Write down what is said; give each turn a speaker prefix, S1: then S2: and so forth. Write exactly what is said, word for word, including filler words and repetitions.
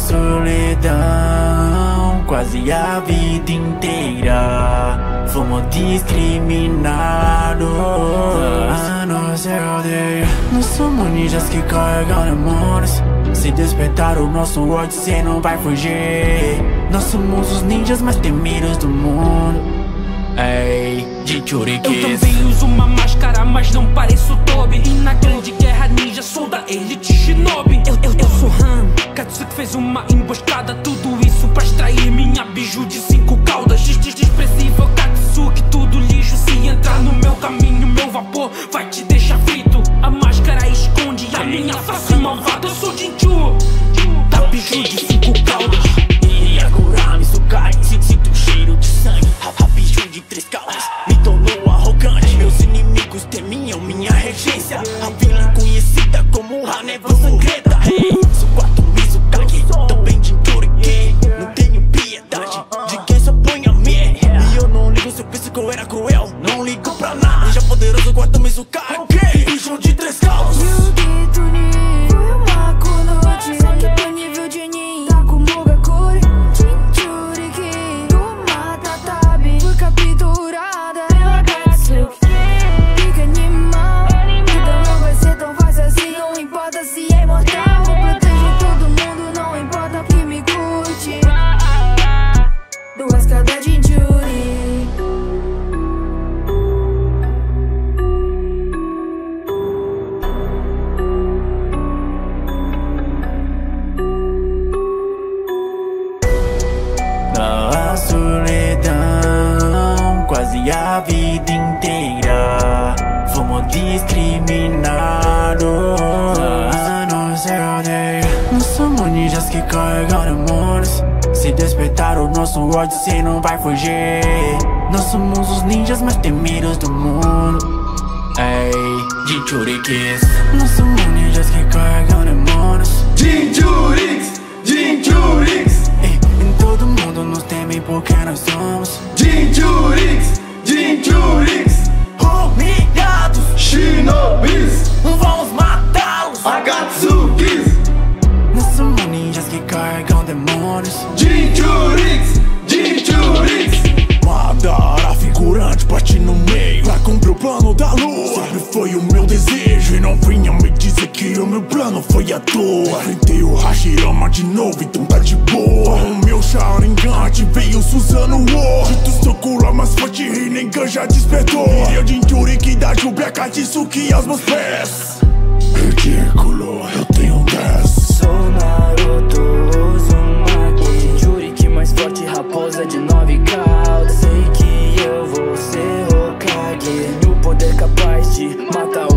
S1: solidão quase a vida inteira. Fomos discriminados. A nossa aldeia, nós somos ninjas que carregam demônios. Se despertar o nosso ódio, cê não vai fugir. Nós somos os ninjas mais temidos do mundo. Ei, Jinchurikis.
S2: Eu também uso uma máscara, mas não pareço Toby. E na grande guerra ninja sou da elite shinobi. Eu, eu, eu sou Han, Katsuki fez uma emboscada. Tudo isso pra extrair minha biju de cinco caudas. Expressivo Katsuki, tudo lixo. Se entrar no meu caminho, meu vapor vai te deixar frito. A máscara esconde a minha face malvada. Eu sou Jinchu, da biju de cinco caudas.
S1: Yakurami Sukai, sinto o cheiro de sangue. Biju de três caudas, me tornou arrogante. Meus inimigos temiam minha regência. A vilã conhecida como a névoa sangrenta. Hey, sou quatro Mizukage, também Jinchuriki. Não tenho piedade de quem se opõe a mim. E eu não ligo se eu penso que eu era cruel. Não ligo pra nada, ninja poderoso, quatro Mizukage. Biju de três caudas. Na solidão quase a vida inteira. Fomos discriminados. A nossa aldeia, nós somos ninjas que carregam demônios. Se despertar o nosso ódio, cê não vai fugir. Nós somos os ninjas mais temidos do mundo. Ei, Jinchurikis. Nós somos ninjas que carregam demônios.
S3: Jinchurix, Jinchurix.
S1: Em todo mundo nos temem porque nós somos
S3: Jinchurix, Jinchurix.
S1: humilhados,
S3: Shinobis,
S1: vamos matá-los.
S3: Akatsukis.
S1: Nós somos ninjas que carregam demônios.
S3: Jinchurix, Jinchurix.
S4: Madara figurante, parte no meio pra cumprir o plano da lua. Sempre foi o meu desejo e não vinha me dizer que o meu plano foi à toa. Enfrentei o Hashirama de novo, então tá de boa. O meu Sharingan veio Suzano War. Jutsu Sokura mais forte, Rinnegan já despertou. Virei o Jinchuriki da Jubi, a Katsuki aos meus pés. Ridículo, eu tenho dez.
S2: Sou Naruto, Uzumaki, Jinchuriki mais forte, raposa de nove caudas. Sei que eu vou ser Hokage, tenho o poder capaz de matar